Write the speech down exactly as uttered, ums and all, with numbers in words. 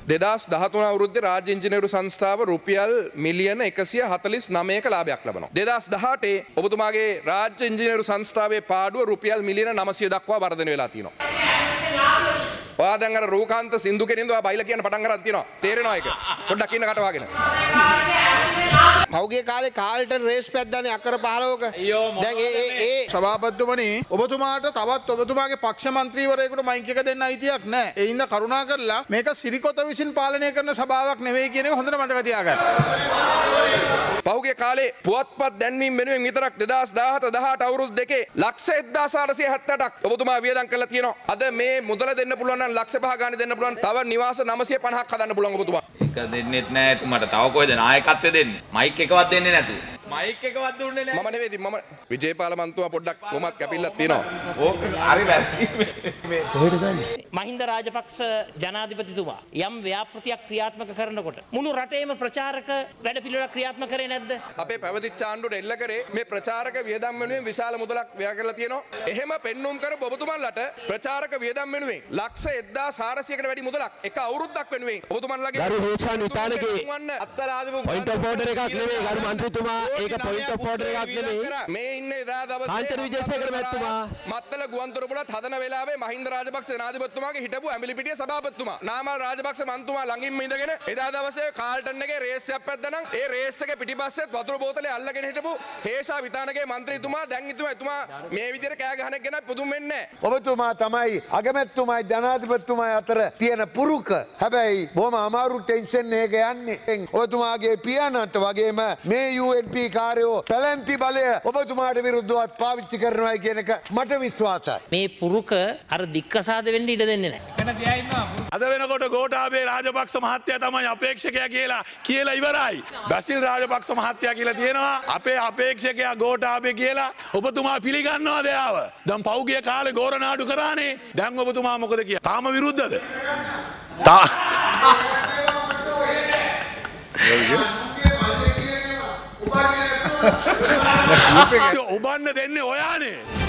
දෙදාස් දහතුන අවුරුද්දේ රාජ්‍ය ඉංජිනේරු සංස්ථාව රුපියල් මිලියන එකසිය හතළිස් නවයක ලාභයක් ලබනවා. දෙදාස් දහඅටේ ඔබතුමාගේ රාජ්‍ය ඉංජිනේරු සංස්ථාවේ පාඩුව රුපියල් මිලියන නවසිය දක්වා වර්ධනය වෙලා තියෙනවා. ඔයා දැන් අර රූකාන්ත සින්දු කෙනින්ද ඔයා බයිලා කියන පටන් ගන්න තියෙනවා. තේරෙනවා ඒක. පොඩ්ඩක් ඉන්න කට වහගෙන. මවගේ කාලේ කාල්ටන් රේස් පැද්දානේ අක්කර පහළොවක. දැන් ඒ ඒ ඒ සභාපතිතුමනි ඔබතුමාට තවත් ඔබතුමාගේ පක්ෂ මන්ත්‍රීවරයෙකුට මයික් එක දෙන්න අයිතියක් නැහැ. ඒ හින්දා කරුණා කරලා මේක සිරිකොත විසින් පාලනය කරන සභාවක් නෙවෙයි කියන එක හොඳට මතක තියාගන්න. පහුගිය කාලේ පුවත්පත් දැන්වීම වෙනුවෙන් විතරක් දෙදාස් දහහත දහඅට අවුරුදු දෙකේ ලක්ෂ එක්දාස් හාරසිය හැත්තෑටක් ඔබතුමා වියදම් කරලා තියෙනවා. අද මේ මුදල දෙන්න පුළුවන් නම් ලක්ෂ පහ ගානේ දෙන්න පුළුවන්. තව නිවාස නවසිය පනහක් හදන්න පුළුවන් ඔබතුමා. ඒක දෙන්නෙත් නෑ එතුමාට. තව කොහෙද නායකත්වය දෙන්නේ? මයික් එකවත් දෙන්නේ නැතුව. මයික් එකවත් දුන්නේ නෑ. මම නෙවෙයි මම විජේපාල මන්තුමා පොඩ්ඩක් කොහොමත් කැපිල්ලක් තියෙනවා. ඕක හරි වැරදි. මේ කොහෙද ගන්නේ? මහින්ද රාජපක්ෂ ජනාධිපතිතුමා යම් ව්‍යාපෘතියක් ක්‍රියාත්මක කරනකොට මුළු රටේම ප්‍රචාරක වැඩපිළිවෙලක් ක්‍රියාත්මක කරේ නැද්ද? අපේ පැවතිච්ච ආණ්ඩුවට එල්ල කරේ මේ ප්‍රචාරක වියදම් වෙනුවෙන් විශාල මුදලක් වැය කරලා තියෙනවා. එහෙම පෙන්눔 කරපු ඔබතුමන්ලට ප්‍රචාරක වියදම් වෙනුවෙන් ලක්ෂ එක්දාස් හාරසියකට වැඩි මුදලක් එක අවුරුද්දක් වෙනුවෙන් ඔබතුමන්ලගේ ගරු Heshan Vithanage point of order එකක් නෙමෙයි ගරු මන්ත්‍රීතුමා ඒක පොයින්ට් ඔෆ් ඕඩර් එකක් නෙමෙයි මේ ඉන්න එදා දවසේ කාන්තර විජේසේකර මැතිතුමා මත්තල ගුවන්තොටුපළත් හදන වෙලාවේ මහින්ද රාජපක්ෂ ජනාධිපතිතුමාගේ හිටපු ඇඹිලිපිටිය සභාපතිතුමා නාමල් රාජපක්ෂ මන්තුමා ළඟින්ම ඉඳගෙන එදා දවසේ කාල්ටන් එකේ රේස් එකක් පැද්දනම් ඒ රේස් එකේ පිටිපස්සෙත් වතුර බෝතලේ අල්ලගෙන හිටපු හේෂා විතානගේ මන්ත්‍රීතුමා දැන් ඉතුමා එතුමා මේ විදිහට කෑ ගහන එක ගැන පුදුම වෙන්නේ නැහැ. ඔබතුමා තමයි අගමැතිතුමායි ජනාධිපතිතුමායි අතර තියෙන පුරුක. හැබැයි බොහොම අමාරු ටෙන්ෂන් එක යන්නේ. ඔබතුමාගේ පියාණන්ට වගේම මේ යූ එන් පී කාර්යෝ පැලැන්ති බලය ඔබතුමාට විරුද්ධව පාවිච්චි කරනවා කියන එක මට විශ්වාසයි. මේ පුරුක අර දික්කසාද වෙන්න ඉඩ දෙන්නේ නැහැ. අද වෙනකොට ගෝඨාභය රාජපක්ෂ මහත්තයා තමයි අපේක්ෂකයා කියලා කියලා ඉවරයි. බසිල් රාජපක්ෂ මහත්තයා කියලා තියෙනවා අපේ අපේක්ෂකයා ගෝඨාභය කියලා. ඔබතුමා පිළිගන්නවද එයාව? දැන් පෞගිය කාලේ ගෝරනාඩු කරානේ. දැන් ඔබතුමා මොකද කියන්නේ? තාම විරුද්ධද? තා ඔබන්න දෙන්නේ ඔයානේ.